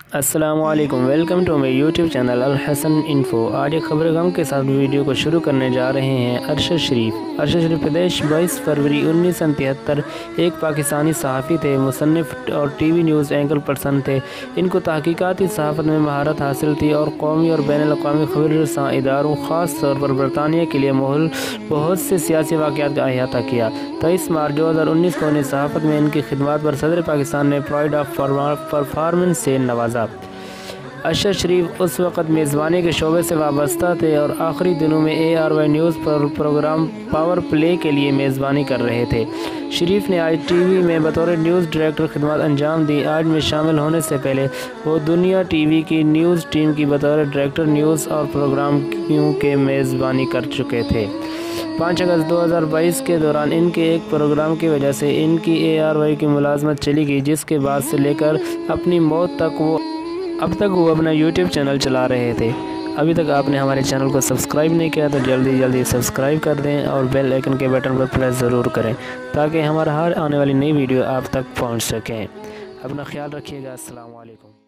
السلام علیکم، welcome to my YouTube channel Alhassan info. آج ایک خبر غم کے ساتھ ویڈیو کو شروع کرنے جا رہے ہیں۔ ارشد شریف پیدائش 22 فروری 1973۔ ایک پاکستانی صحافی تھے، مصنف اور T V news anchor person تھے۔ ان کو تحقیقاتی صحافت میں مہارت حاصل تھی اور قومی اور بین الاقوامی خبر رساں اداروں، خاص طور پر برطانیہ کے لیے بہت سے سیاسی واقعات کا احاطہ کیا۔ 23 مارچ 2019 کو انہیں صحافت میں ان کی خدمات پر صدر پاکستان نے پرائڈ آف پرفارمنس سے نوازا۔ ارشد شریف اس وقت میزبانی کے شعبے سے وابستہ تھے اور آخری دنوں میں ARY نیوز پر پروگرام پاور پلے کے لیے میزبانی کر رہے تھے۔ شریف نے آج ٹی وی میں بطور نیوز ڈائریکٹر خدمات انجام دی۔ آج میں شامل ہونے سے پہلے وہ دنیا ٹی وی کی نیوز ٹیم کی بطور ڈائریکٹر نیوز اور پروگرام کے میزبانی کر چکے تھے۔ 5 اگست 2022 کے دوران ان کے ایک پروگرام کی وجہ سے ان کی ARY کی ملازمت چلی گئی، جس کے بعد سے لے کر اپنی موت تک اب تک وہ اپنا یوٹیوب چینل چلا رہے تھے۔ ابھی تک آپ نے ہمارے چینل کو سبسکرائب نہیں کیا تو جلدی سبسکرائب کر دیں اور بیل آئیکن کے بٹن پر پریس ضرور کریں تاکہ ہمارا ہر آنے والی نئی ویڈیو آپ تک پہنچ سکیں۔ اپنا خیال رکھیے گا۔ السلام علیکم۔